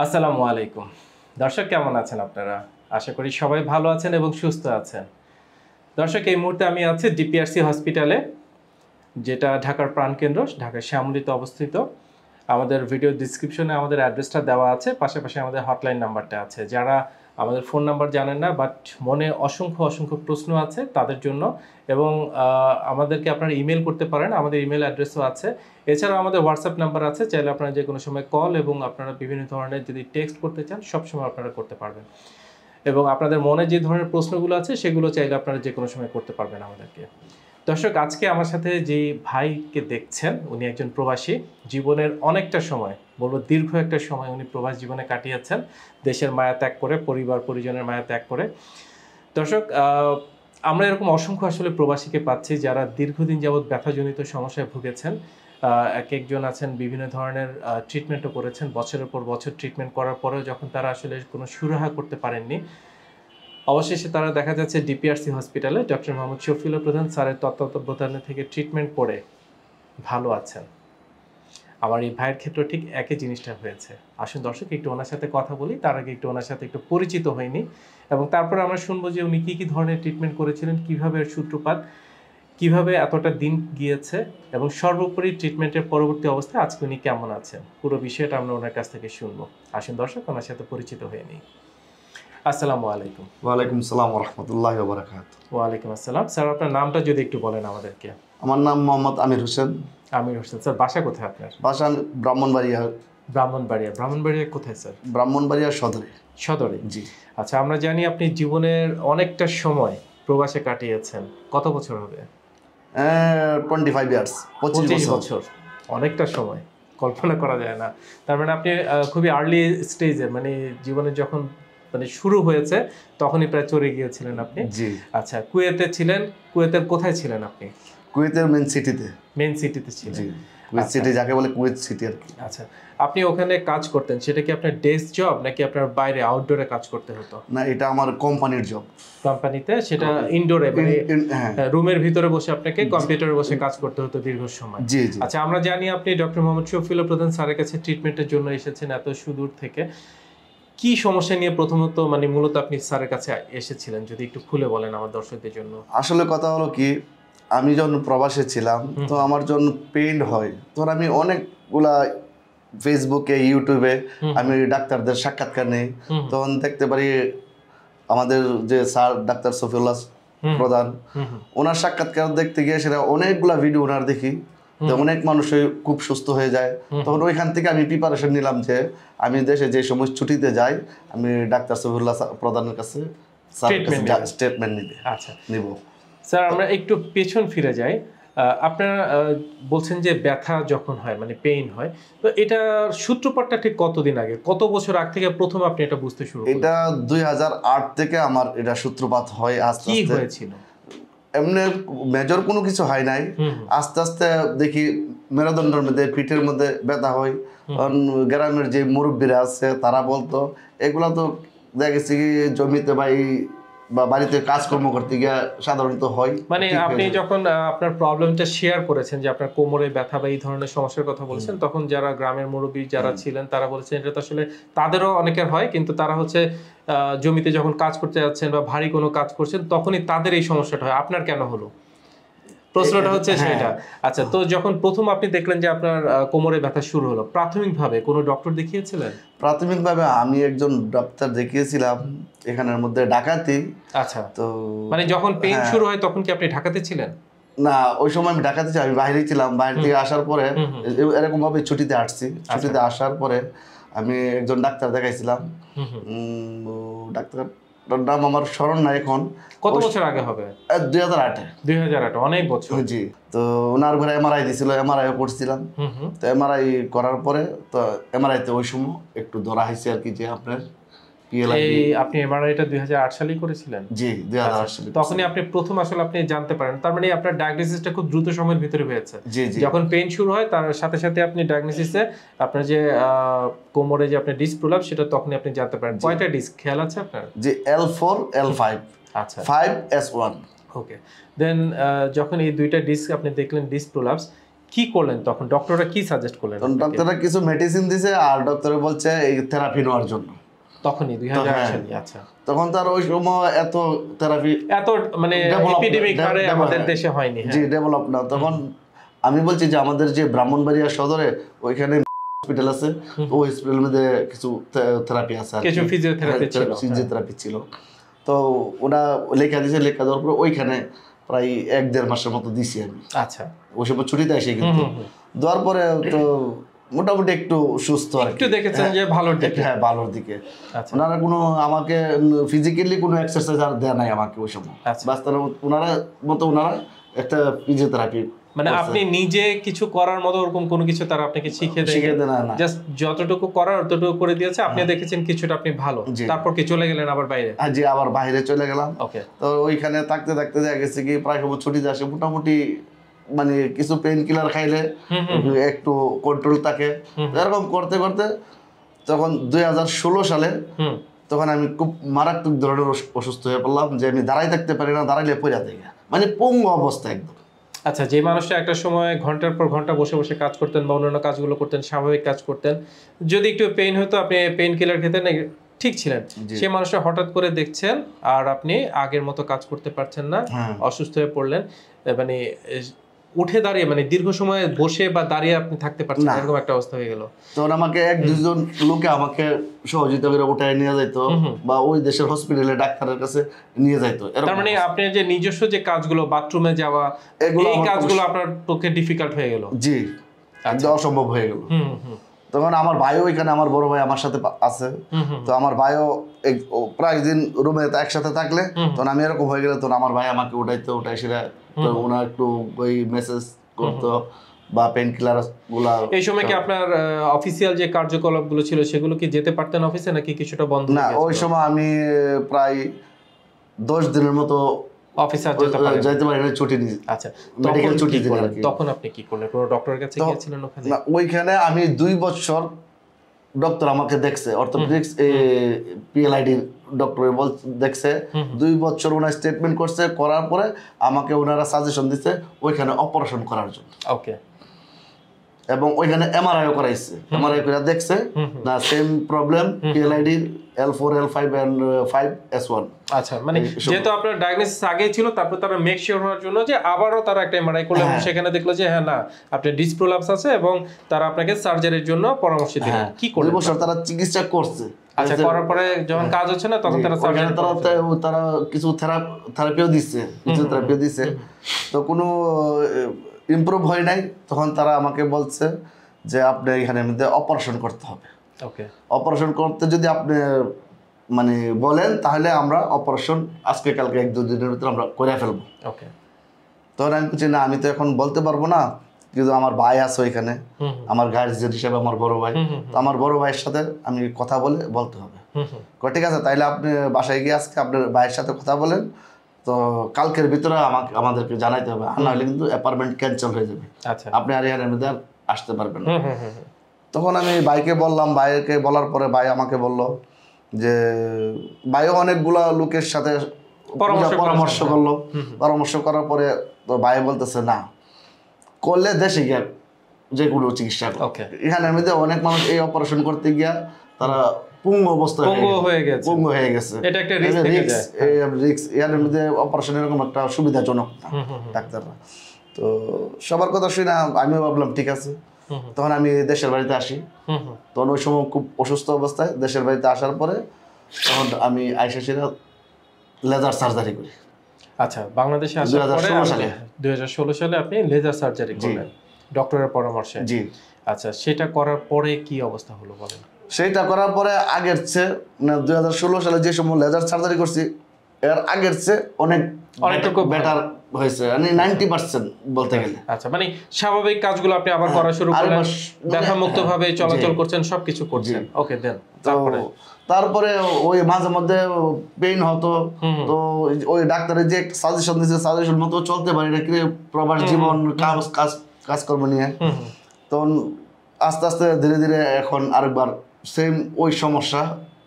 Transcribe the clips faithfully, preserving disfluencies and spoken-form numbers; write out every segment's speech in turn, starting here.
আসসালামু আলাইকুম দর্শক, কেমন আছেন আপনারা? আশা করি সবাই ভালো আছেন এবং সুস্থ আছেন। দর্শক, এই মুহূর্তে আমি আছি ডিপিআরসি হসপিটালে, যেটা ঢাকার প্রাণকেন্দ্র, ঢাকার শ্যামলীতে অবস্থিত। আমাদের ভিডিও ডিসক্রিপশনে আমাদের অ্যাড্রেসটা দেওয়া আছে, পাশাপাশি আমাদের হটলাইন নাম্বারটা আছে। যারা আমাদের ফোন নাম্বার জানেন না বাট মনে অসংখ্য অসংখ্য প্রশ্ন আছে তাদের জন্য, এবং আমাদেরকে আপনারা ইমেল করতে পারেন, আমাদের ইমেল অ্যাড্রেসও আছে। এছাড়াও আমাদের হোয়াটসঅ্যাপ নাম্বার আছে, চাইলে আপনারা যে কোনো সময় কল এবং আপনারা বিভিন্ন ধরনের যদি টেক্সট করতে চান সবসময় আপনারা করতে পারবেন। এবং আপনাদের মনে যে ধরনের প্রশ্নগুলো আছে সেগুলো চাইলে আপনারা যে কোনো সময় করতে পারবেন আমাদেরকে। দর্শক, আজকে আমার সাথে যে ভাইকে দেখছেন উনি একজন প্রবাসী, জীবনের অনেকটা সময়, বলবো দীর্ঘ একটা সময় উনি প্রবাস জীবনে কাটিয়েছেন, দেশের মায়া ত্যাগ করে, পরিবার পরিজনের মায়া ত্যাগ করে। দর্শক, আমরা এরকম অসংখ্য আসলে প্রবাসীকে পাচ্ছি যারা দীর্ঘদিন যাবৎ ব্যথাজনিত সমস্যায় ভুগেছেন। এক একজন আছেন বিভিন্ন ধরনের ট্রিটমেন্টও করেছেন, বছরের পর বছর ট্রিটমেন্ট করার পরেও যখন তারা আসলে কোনো সুরাহা করতে পারেননি, অবশেষে তারা দেখা যাচ্ছে ডিপিআরসি হসপিটালে ডক্টর মোহাম্মদ শফিউল্লাহ প্রধান স্যারের তত্ত্বাবধানে থেকে ট্রিটমেন্ট করে ভালো আছেন। আমার এই ভাইয়ের ক্ষেত্রে ঠিক একই জিনিসটা হয়েছে। আসুন দর্শক, একটু ওনার সাথে কথা বলি, তার আগে একটু ওনার সাথে একটু পরিচিত হয়নি, এবং তারপরে আমরা শুনবো যে উনি কী কী ধরনের ট্রিটমেন্ট করেছিলেন, কীভাবে এর সূত্রপাত, কীভাবে এতটা দিন গিয়েছে, এবং সর্বোপরি ট্রিটমেন্টের পরবর্তী অবস্থায় আজকে উনি কেমন আছেন, পুরো বিষয়টা আমরা ওনার কাছ থেকে শুনবো। আসুন দর্শক, ওনার সাথে পরিচিত হয়ে নিই। আসসালামু আলাইকুম। ওয়ালাইকুম আসসালাম ওয়া রাহমাতুল্লাহি ওয়া বারাকাতুহু। ওয়ালাইকুম আসসালাম। স্যার, আপনার নামটা যদি একটু বলেন আমাদেরকে। আমার নাম মোহাম্মদ আমির হোসেন। আমির হোসেন। স্যার, বাসা কোথায় আপনার? বাসা ব্রাহ্মণবাড়িয়া। ব্রাহ্মণবাড়িয়া। ব্রাহ্মণবাড়িয়া কোথায় স্যার? ব্রাহ্মণবাড়িয়া সদরে। সদরে, জি। আচ্ছা, আমরা জানি আপনি জীবনের অনেকটা সময় প্রবাসে কাটিয়েছেন। কত বছর হবে? টোয়েন্টি ফাইভ ইয়ার্স, পঁচিশ বছর। অনেকটা সময়, কল্পনা করা যায় না। তার মানে আপনি খুবই আর্লি স্টেজে, মানে জীবনে যখন মানে শুরু হয়েছে তখনই প্রায় চলে গিয়েছিলেন আপনি। জি। আচ্ছা, কুয়েতে ছিলেন। কুয়েতের কোথায় ছিলেন আপনি? কুয়েতের মেন সিটিতে। মেন সিটিতে ছিলেন। জি, কুয়েত সিটি যাকে বলে কুয়েত সিটি আর কি। আচ্ছা, আপনি ওখানে কাজ করতেন, সেটা কি আপনার ডেস্ক জব নাকি আপনার বাইরে আউটডোরে কাজ করতে হতো? না, এটা আমার কোম্পানির জব। কোম্পানিতে সেটা ইনডোরে, মানে রুমের ভিতরে বসে আপনাকে কম্পিউটারে বসে কাজ করতে হতো দীর্ঘ সময়। জি জি। আচ্ছা, আমরা জানি আপনি ডক্টর মোহাম্মদ শফিউল্লাহ প্রধান স্যারের কাছে ট্রিটমেন্টের জন্য এসেছেন এত সুদূর থেকে। কি সমস্যা নিয়ে প্রথমত মানে মূলত আপনি স্যারের কাছে এসেছিলেন, যদি একটু খুলে বলেন আমার দর্শকদের জন্য। আসলে কথা হলো কি, আমি যখন প্রবাসে ছিলাম তো আমার জন্য পেইন হয়, তখন আমি অনেকগুলা ফেসবুকে ইউটিউবে আমি ডাক্তারদের সাক্ষাৎকার নেই, তখন দেখতে পারি আমাদের যে স্যার ডাক্তার শফিউল্লাহ প্রধান, ওনার সাক্ষাৎকার দেখতে গিয়ে সেটা অনেকগুলা ভিডিও ওনার দেখি, তো অনেক মানুষই খুব সুস্থ হয়ে যায়। তখন ওইখান থেকে আমি প্রিপারেশন নিলাম যে আমি দেশে যে সময় ছুটিতে যাই আমি ডাক্তার শফিউল্লাহ প্রধানের কাছে স্টেটমেন্ট নিবে। আচ্ছা, নিব। স্যার, আমরা একটু পেছন ফিরে যাই। আপনারা বলছেন যে ব্যথা যখন হয় মানে পেইন হয়, তো এটা সূত্রপাতটা ঠিক কতদিন আগে, কত বছর আগ থেকে প্রথম আপনি এটা বুঝতে শুরু করেন? এটা দুই হাজার আট থেকে আমার এটা সূত্রপাত হয়। আস্তে কি আস্তে হয়েছিল? এমনি মেজর কোনো কিছু হয় নাই, আস্তে আস্তে দেখি মেরুদণ্ডের মধ্যে পিঠের মধ্যে ব্যথা হয়। গ্রামের যে মুরব্বীরা আছে তারা বলতো এগুলা তো দেখেছি জমিতে বা বা বাড়িতে কাজকর্ম করতে গিয়ে সাধারণত হয়। মানে আপনি যখন আপনার প্রবলেমটা শেয়ার করেছেন যে আপনার কোমরে ব্যথা বা এই ধরনের সমস্যার কথা বলেছেন, তখন যারা গ্রামের মুরব্বী যারা ছিলেন তারা বলেছেন এটা তো আসলে তাদেরও অনেকের হয়, কিন্তু তারা হচ্ছে জমিতে যখন কাজ করতে যাচ্ছেন বা ভারী কোনো কাজ করছেন তখনই তাদের এই সমস্যাটা হয়। আপনার কেন হলো, প্রশ্নটা হচ্ছে সেটা। আচ্ছা, তো যখন প্রথম আপনি দেখলেন যে আপনার কোমরে ব্যথা শুরু হলো, প্রাথমিকভাবে কোনো ডক্টর দেখিয়েছিলেন? প্রাথমিকভাবে আমি একজন ডাক্তার দেখিয়েছিলাম এখানের মধ্যে ঢাকাতে। আচ্ছা, তো মানে যখন পেইন শুরু হয় তখন কি আপনি ঢাকাতে ছিলেন? না, ওই সময় আমি ঢাকাতে ছিলাম, আমি বাইরেই ছিলাম। বাইরে থেকে আসার পরে এরকম ভাবে ছুটিতে আসছি। ছুটিতে আসার পরে আমি একজন ডাক্তার দেখাইছিলাম। ডাক্তার নাম আমার স্মরণ নাই এখন। কত বছর আগে হবে? দুই হাজার আটে। দুই হাজার আট, অনেক বছর। জি। তো ওনার ঘরে এমআরআই দিছিল, এমআরআই করছিলাম। তো এমআরআই করার পরে তো এমআরআইতে ওই সময় একটু ধরা হয়েছে আর কি যে আপনার এই আপনি এমআরআইটা দুই হাজার আট সালেই করেছিলেন? জি, দুই হাজার আট সালে। তখনই আপনি প্রথম আসলে আপনি জানতে পারেন, তার মানে আপনার ডায়াগনোসিসটা খুব দ্রুত সময়ের ভিতরে হয়েছে। জি জি। যখন পেইন শুরু হয় তার সাথে সাথে আপনি ডায়াগনোসিসে আপনার যে কোমরে যে আপনার ডিস্ক প্রলাপস সেটা তখনই আপনি জানতে পারেন। কয়টা ডিস্ক খেয়াল আছে আপনার? জি, এল ফোর, এল ফাইভ। আচ্ছা, five, S one. Okay. Then যখন এই দুইটা ডিস্ক আপনি দেখলেন ডিস্ক প্রলাপস, কি করলেন তখন? ডক্টররা কি সাজেস্ট করলেন? ডক্টররা কিছু মেডিসিন দিছে আর ডক্টরে বলছে এই থেরাপি নেওয়ার জন্য। তখনই দুই হাজার আট সালে। আচ্ছা, তখন তার ওই সময় এত থেরাপি এত মানে এপিডেমিক হারে আমাদের দেশে হয়নি। জি, ডেভেলপ না। তখন আমি বলছি যে আমাদের যে ব্রাহ্মণবাড়িয়া সদরে ওইখানে হসপিটাল আছে, ওই হসপিটালের মধ্যে কিছু থেরাপি আছে, কিছু ফিজিওথেরাপি ছিল, ফিজিওথেরাপি ছিল। তো ওরা লেখা দিয়েছে, লেখা দেওয়ার পরে ওইখানে প্রায় এক দেড় মাসের মতো দিছি আমি। আচ্ছা, ওই সময় ছুটিতে আসি, কিন্তু দেওয়ার পরে তো মোটামুটি একটু সুস্থ, একটু দেখেছেন যে ভালোর দিকে। হ্যাঁ, ভালোর দিকে। ওনারা কোনো আমাকে ফিজিক্যালি কোনো এক্সারসাইজ আর দেয় নাই আমাকে ওই সময়। বাস তারা ওনারা মতো ওনারা একটা ফিজিওথেরাপি, মানে আপনি নিজে কিছু করার মতো ওরকম কোনো কিছু তারা আপনাকে শিখিয়ে দেয় না, জাস্ট যতটুকু করার ততটুকু করে দিয়েছে। আপনি দেখেছেন কিছুটা আপনি ভালো, তারপর কি চলে গেলেন আবার বাইরে? হ্যাঁ জি, আবার বাইরে চলে গেলাম। ওকে। তো ওইখানে থাকতে থাকতে দেখা গেছে কি প্রায় সময় ছুটিতে আসে, মোটামুটি মানে কিছু পেইন কিলার খাইলে একটু কন্ট্রোল থাকে। এরকম করতে করতে তখন দুই হাজার ষোলো সালে তখন আমি খুব মারাত্মক ধরনের অসুস্থ হয়ে পড়লাম, যে আমি দাঁড়াই থাকতে পারি না, দাঁড়াইলে পড়ে থেকে মানে পঙ্গু অবস্থা একদম। আচ্ছা, যে মানুষটা একটা সময় ঘন্টার পর ঘন্টা বসে বসে কাজ করতেন বা অন্যান্য কাজগুলো করতেন, স্বাভাবিক কাজ করতেন, যদি একটু পেইন হতো আপনি পেইন কিলার খেতেন, ঠিক ছিলেন, সেই মানুষটা হঠাৎ করে দেখছেন আর আপনি আগের মতো কাজ করতে পারছেন না, অসুস্থ হয়ে পড়লেন, মানে উঠে দাঁড়িয়ে মানে দীর্ঘ সময় বসে বা দাঁড়িয়ে আপনি থাকতে পারছেন না, এরকম একটা অবস্থা হয়ে গেল। তখন আমাকে এক দুজন লোকে আমাকে সহযোগিতা করে উঠায় নিয়ে যাইতো, বা ওই দেশের হসপিটালে ডাক্তারের কাছে নিয়ে যাইতো। তার মানে আপনি যে নিজস্ব যে কাজগুলো, বাথরুমে যাওয়া, এই কাজগুলো আপনার পক্ষে ডিফিকাল্ট হয়ে গেল? জি, অসম্ভব হয়ে গেল। তখন আমার ভাইও এখানে, আমার বড় ভাই আমার সাথে আছে, তো আমার ভাইও প্রায় দিন রুমে একসাথে থাকলে তখন আমি এরকম হয়ে গেলে তখন আমার ভাই আমাকে উঠাইতো, উঠাই সেটা ওনার একটু ওই মেসেজ করতো বা পেন কিলার গুলা। এই সময় কি আপনার অফিসিয়াল যে কার্যকলাপ গুলো ছিল সেগুলো কি যেতে পারতেন অফিসে, নাকি কিছুটা বন্ধ? না, ওই সময় আমি প্রায় দশ দিনের মতো অফিসে যাইতে পারি না, ছুটি নিয়ে। আচ্ছা, মেডিকেল ছুটি দিলেন। তখন আপনি কি করলেন? কোনো ডক্টরের কাছে গিয়েছিলেন ওখানে? না, ওইখানে আমি দুই বছর ডক্টর আমাকে দেখছে, অর্থোপেডিক্স পিএলআইডি ডক্টর বল দেখছে, দুই বছর ওনার স্টেটমেন্ট করছে, করার পরে আমাকে ওনারা সাজেশন দিচ্ছে ওইখানে অপারেশন করার জন্য। ওকে। এবং ওইখানে এমআরআইও করাইছে, এমআরআই করে দেখছে না same problem PLID L four L five and five S one. আচ্ছা, মানে যেহেতু আপনার ডায়াগনোসিস আগেই ছিল, তারপর তারা মেক শিওর হওয়ার জন্য যে আবারও তারা একটা এমআরআই করলো, সেখানে দেখলো যে হ্যাঁ না আপনার ডিস্ক প্রোলাপস আছে, এবং তারা আপনাকে সার্জারির জন্য পরামর্শ দিলেন। কি করলেন? দুই বছর তারা চিকিৎসা করছে। আচ্ছা, করার পরে যখন কাজ হচ্ছে না তখন তারা সার্জারি, তারা তারা কিছু থেরাপিও দিচ্ছে, কিছু থেরাপিও দিচ্ছে, তো কোনো ইমপ্রুভ হয় নাই। তখন তারা আমাকে বলছে যে আপনি এখানে মধ্যে অপারেশন করতে হবে। ওকে। অপারেশন করতে যদি আপনি মানে বলেন তাহলে আমরা অপারেশন আজকে কালকে এক দুই দিনের ভিতরে আমরা করে ফেলবো। ওকে। তখন আমি বলছি না, আমি তো এখন বলতে পারবো না, কিন্তু আমার ভাই আছে ওইখানে, আমার গার্জিয়ান হিসেবে আমার বড় ভাই, তো আমার বড় ভাইয়ের সাথে আমি কথা বলে বলতে হবে। ঠিক আছে, তাইলে আপনি বাসায় গিয়ে আজকে আপনার ভাইয়ের সাথে কথা বলেন, তো কালকের ভিতরে আমাকে আমাদেরকে জানাইতে হবে, আর নাহলে কিন্তু অ্যাপার্টমেন্ট ক্যান্সেল হয়ে যাবে। আচ্ছা, আপনি আর এর মধ্যে আসতে পারবেন না। তখন আমি ভাইকে বললাম, ভাইকে বলার পরে ভাই আমাকে বললো যে ভাইও অনেকগুলা লোকের সাথে পরামর্শ করলো, পরামর্শ করার পরে তো ভাই বলতেছে না করলে দেশে গিয়া যে কোনো চিকিৎসা। এখানে মধ্যে অনেক মানুষ এই অপারেশন করতে গিয়া তারা পুঙ্গ অবস্থায় হয়ে গেছে, পুঙ্গ হয়ে গেছে। এটা একটা রিস্ক, রিস্ক এর মধ্যে অপারেশন এরকম একটা সুবিধাজনক না ডাক্তাররা। তো সবার কথা শুনে আমিও ভাবলাম ঠিক আছে। তখন আমি দেশের বাড়িতে আসি, তখন ওই সময় খুব অসুস্থ অবস্থায় দেশের বাড়িতে আসার পরে তখন আমি আইসা সেরা লেজার সার্জারি করি। আচ্ছা, বাংলাদেশে আসার পরে দুই হাজার ষোলো সালে আপনি লেজার সার্জারি করলেন ডক্টরের পরামর্শে? জি। আচ্ছা, সেটা করার পরে কি অবস্থা হলো বলেন? সেইটা করার পরে আগের চেয়ে মানে দুই হাজার ষোলো সালে যে সময় লেজার সার্জারি করছি এর আগের চেয়ে অনেক অনেকটুকু বেটার হয়েছে, মানে নাইনটি পার্সেন্ট বলতে গেলে। আচ্ছা, মানে স্বাভাবিক কাজগুলো আপনি আবার করা শুরু করলেন, ব্যথা মুক্ত ভাবে চলাচল করছেন, সবকিছু করছেন। ওকে, দেন তারপরে তারপরে ওই মাঝে মধ্যে পেইন হতো, তো ওই ডাক্তারের যে সাজেশন দিয়েছে সাজেশন মতো চলতে পারি না, কি প্রবাস জীবন কাজ কাজ কাজকর্ম নিয়ে। তখন আস্তে আস্তে ধীরে ধীরে এখন আরেকবার সেম ওই সমস্যা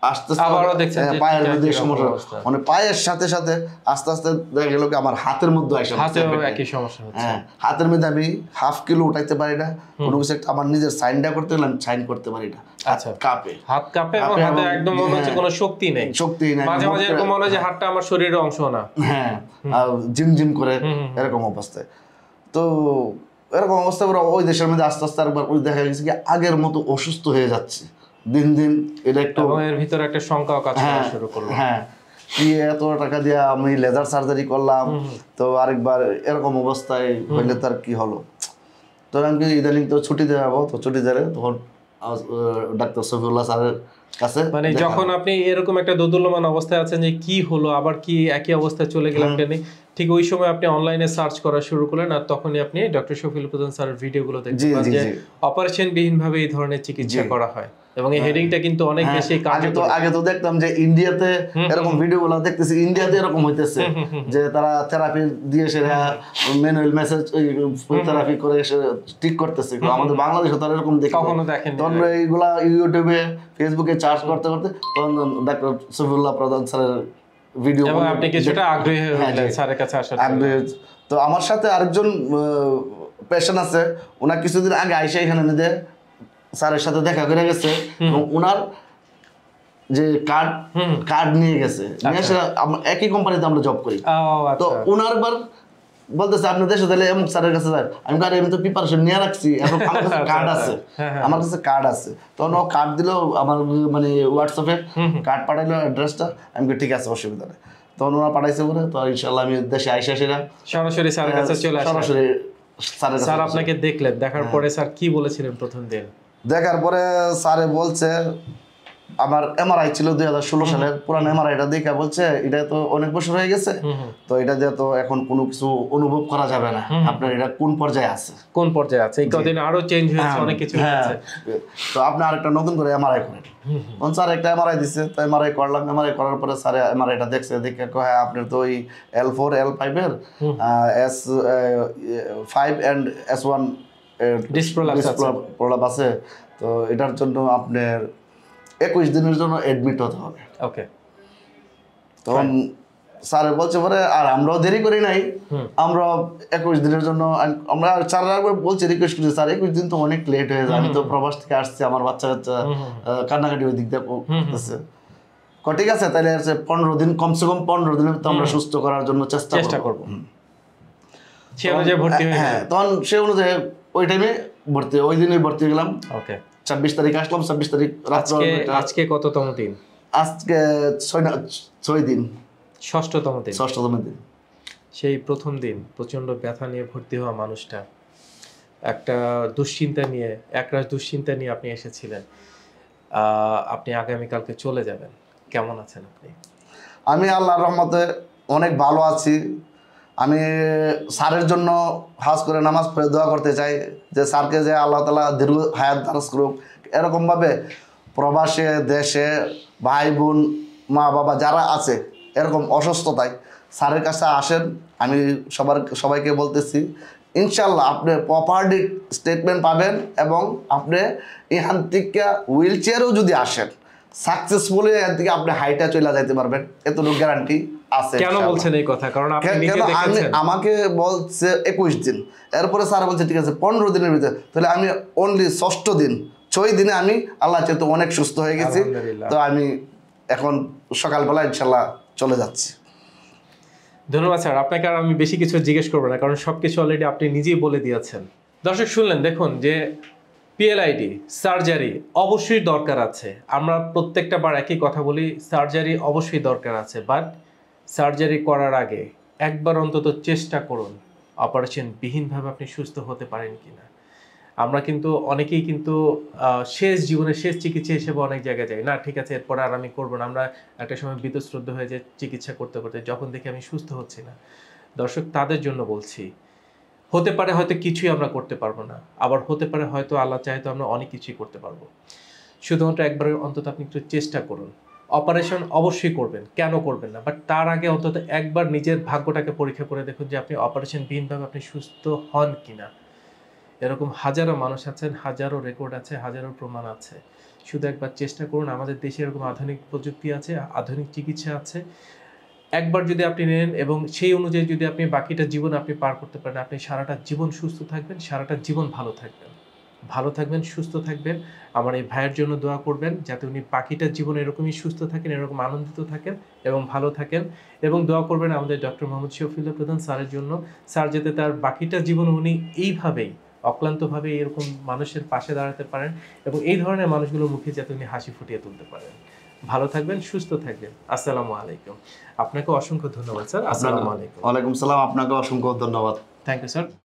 আস্তে আস্তে পায়ের মধ্যে সমস্যা, মানে পায়ের সাথে সাথে আস্তে আস্তে দেখা গেল কি আমার হাতের মধ্যে একই সমস্যা হচ্ছে। হ্যাঁ, হাতের মধ্যে আমি হাফ কিলো উঠাইতে পারি না, কোনো কিছু একটা আমার নিজের সাইনটা করতে গেলে আমি সাইন করতে পারি না, আচ্ছা কাঁপে, হাত কাঁপে এবং হাতে একদম মনে হচ্ছে কোনো শক্তি নেই, শক্তি নেই, মাঝে মাঝে এরকম মনে হয় যে হাতটা আমার শরীরের অংশ না, হ্যাঁ জিম জিম করে এরকম অবস্থায়। তো এরকম অবস্থা করে ওই দেশের মধ্যে আস্তে আস্তে একবার ওই দেখা গেছে কি আগের মতো অসুস্থ হয়ে যাচ্ছে দিন দিন। এটা একটু এর ভিতরে একটা শঙ্কাও কাজ করা শুরু করলো, হ্যাঁ কি এত টাকা দিয়ে আমি লেজার সার্জারি করলাম, তো আরেকবার এরকম অবস্থায় হইলে তার কি হলো। তো আমি ইদানিং তো ছুটিতে যাবো, তো ছুটি যাবে তখন ডাক্তার শফিউল্লাহ স্যারের কাছে, মানে যখন আপনি এরকম একটা দোদুল্যমান অবস্থায় আছেন যে কি হলো আবার কি একই অবস্থায় চলে গেলাম কেন, ঠিক ওই সময় আপনি অনলাইনে সার্চ করা শুরু করলেন, আর তখনই আপনি ডক্টর শফিউল প্রধান স্যারের ভিডিওগুলো দেখতে পান যে অপারেশন বিহীন ভাবে এই ধরনের চিকিৎসা করা হয়, এবং এই হেডিংটা কিন্তু অনেক বেশি আগে তো আগে তো দেখতাম যে ইন্ডিয়াতে এরকম ভিডিওগুলো দেখতেছি, ইন্ডিয়াতে এরকম হইতেছে যে তারা থেরাপি দিয়ে সেটা ম্যানুয়াল মেসেজ থেরাপি করে ঠিক করতেছে, আমাদের বাংলাদেশে তো এরকম দেখি কখনো দেখেনি। তখন এইগুলা ইউটিউবে ফেসবুকে চার্জ করতে করতে তখন ডাক্তার শফিউল্লাহ প্রধান স্যারের ভিডিও, এবং আপনি কিছুটা আগ্রহী হলেন স্যারের কাছে আসার আগ্রহী। তো আমার সাথে আরেকজন পেশেন্ট আছে, ওনার কিছুদিন আগে আইসা এখানে মেয়েদের স্যারের সাথে দেখা করে গেছে, এবং ওনার যে কার্ড কার্ড নিয়ে গেছে, একই কোম্পানিতে আমরা জব করি, তো ওনার বার বলতেছে আপনি দেশে তাহলে এমন স্যারের কাছে যান, আমি কার আমি তো প্রিপারেশন নিয়ে রাখছি, এখন আমার কাছে কার্ড আছে, আমার কাছে কার্ড আছে, তখন ও কার্ড দিল আমার মানে হোয়াটসঅ্যাপে কার্ড পাঠাইলো অ্যাড্রেসটা, আমি ঠিক আছে অসুবিধা নেই, তখন ওরা পাঠাইছে বলে তো ইনশাআল্লাহ আমি দেশে আইসা সেরা সরাসরি স্যারের কাছে চলে আসেন। সরাসরি স্যার আপনাকে দেখলেন, দেখার পরে স্যার কি বলেছিলেন প্রথম দিন? দেখার পরে স্যারে বলছে আমার এমআরআই ছিল দুই হাজার ষোলো সালের পুরানো এমআরআইটা দেখে বলছে এটা তো অনেক বছর হয়ে গেছে, তো এটা দিয়ে তো এখন কোনো কিছু অনুভব করা যাবে না, আপনার এটা কোন পর্যায়ে আছে, কোন পর্যায়ে আছে, এই কদিন আরো চেঞ্জ হয়েছে, অনেক কিছু হয়েছে, তো আপনি আরেকটা নতুন করে এমআরআই করেন। তখন স্যার একটা এমআরআই দিচ্ছে, তো এমআরআই করলাম, এমআরআই করার পরে স্যার এমআরআইটা দেখছে, দেখে হ্যাঁ আপনার তো ওই এল ফোর এল ফাইভ এর S five and S one prolapse আছে, তো এটার জন্য আপনার একুশ দিনের জন্য এডমিট হতে হবে। ওকে, তখন স্যার বলছে পরে আর আমরাও দেরি করি নাই, আমরা একুশ দিনের জন্য আমরা স্যার একবার বলছি রিকোয়েস্ট করছি স্যার একুশ দিন তো অনেক লেট হয়ে যায়, আমি তো প্রবাস থেকে আসছি, আমার বাচ্চা কাচ্চা কান্নাকাটি ওই দিক দিয়ে করতেছে, ঠিক আছে তাহলে পনেরো দিন কমসে কম পনেরো দিনের তো আমরা সুস্থ করার জন্য চেষ্টা চেষ্টা করবো। হ্যাঁ, তখন সে অনুযায়ী ওই টাইমে ভর্তি, ওই দিনে ভর্তি হয়ে গেলাম। ওকে, ছাব্বিশ তারিখ আসলাম, ছাব্বিশ তারিখ রাত্রে। আজকে কততম দিন? আজকে ছয় না ছয় দিন, ষষ্ঠতম দিন। ষষ্ঠতম দিন। সেই প্রথম দিন প্রচন্ড ব্যথা নিয়ে ভর্তি হওয়া মানুষটা একটা দুশ্চিন্তা নিয়ে, একরাশ দুশ্চিন্তা নিয়ে আপনি এসেছিলেন, আপনি আগামীকালকে চলে যাবেন, কেমন আছেন আপনি? আমি আল্লাহর রহমতে অনেক ভালো আছি। আমি স্যারের জন্য হাজ করে নামাজ পড়ে দোয়া করতে চাই যে স্যারকে যে আল্লাহ তাআলা দীর্ঘ হায়াত দারাজ করুক। এরকমভাবে প্রবাসে দেশে ভাই বোন মা বাবা যারা আছে এরকম অসুস্থতায় স্যারের কাছে আসেন। আমি সবার সবাইকে বলতেছি ইনশাল্লাহ আপনি প্রপার্টি স্টেটমেন্ট পাবেন, এবং আপনি এখান থেকে হুইল চেয়ারেও যদি আসেন সাকসেসফুলি এখান থেকে আপনি হাইটা চলে যাইতে পারবেন, এতটুকু গ্যারান্টি আছে। কেন বলছেন এই কথা? কারণ আপনি নিজে দেখেছেন। আমাকে বলছে একুশ দিন, এরপরে স্যার বলছে ঠিক আছে পনেরো দিনের ভিতরে, তাহলে আমি অনলি ষষ্ঠ দিন ছয় দিনে আমি আল্লাহ চেয়ে অনেক সুস্থ হয়ে গেছি। তো আমি এখন সকালবেলা ইনশাল্লাহ চলে যাচ্ছি। ধন্যবাদ স্যার, আপনাকে আর আমি বেশি কিছু জিজ্ঞেস করবো না, কারণ সবকিছু অলরেডি আপনি নিজেই বলে দিয়েছেন। দর্শক শুনলেন, দেখুন যে পিএলআইডি সার্জারি অবশ্যই দরকার আছে। আমরা প্রত্যেকটা বার একই কথা বলি, সার্জারি অবশ্যই দরকার আছে, বাট সার্জারি করার আগে একবার অন্তত চেষ্টা করুন অপারেশন বিহীনভাবে আপনি সুস্থ হতে পারেন কিনা। আমরা কিন্তু অনেকেই কিন্তু শেষ জীবনের শেষ চিকিৎসা হিসেবে অনেক জায়গায় যাই, না ঠিক আছে এরপরে আর আমি করবো না। আমরা একটা সময় বীতশ্রদ্ধ হয়ে যে চিকিৎসা করতে করতে যখন দেখি আমি সুস্থ হচ্ছি না। দর্শক তাদের জন্য বলছি, হতে পারে হয়তো কিছুই আমরা করতে পারবো না, আবার হতে পারে হয়তো আল্লাহ চাইতো আমরা অনেক কিছুই করতে পারবো। শুধুমাত্র একবার অন্তত আপনি একটু চেষ্টা করুন। অপারেশন অবশ্যই করবেন, কেন করবেন না, বাট তার আগে অন্তত একবার নিজের ভাগ্যটাকে পরীক্ষা করে দেখুন যে আপনি অপারেশন বিহীনভাবে আপনি সুস্থ হন কিনা। এরকম হাজারো মানুষ আছেন, হাজারো রেকর্ড আছে, হাজারো প্রমাণ আছে। শুধু একবার চেষ্টা করুন। আমাদের দেশে এরকম আধুনিক প্রযুক্তি আছে, আধুনিক চিকিৎসা আছে। একবার যদি আপনি নেন এবং সেই অনুযায়ী যদি আপনি বাকিটা জীবন আপনি পার করতে পারেন, আপনি সারাটা জীবন সুস্থ থাকবেন, সারাটা জীবন ভালো থাকবেন। ভালো থাকবেন, সুস্থ থাকবেন। আমার এই ভাইয়ের জন্য দোয়া করবেন যাতে উনি বাকিটা জীবন এরকমই সুস্থ থাকেন, এরকম আনন্দিত থাকেন এবং ভালো থাকেন। এবং দোয়া করবেন আমাদের ডক্টর মোহাম্মদ শফিউল্লাহ প্রধান স্যারের জন্য, স্যার যাতে তার বাকিটা জীবন উনি এইভাবেই অক্লান্তভাবে এরকম মানুষের পাশে দাঁড়াতে পারেন এবং এই ধরনের মানুষগুলোর মুখে যাতে উনি হাসি ফুটিয়ে তুলতে পারেন। ভালো থাকবেন, সুস্থ থাকবেন। আসসালামু আলাইকুম। আপনাকে অসংখ্য ধন্যবাদ স্যার। আসসালামু আলাইকুম। ওয়ালাইকুম সালাম, আপনাকে অসংখ্য ধন্যবাদ। Thank you sir.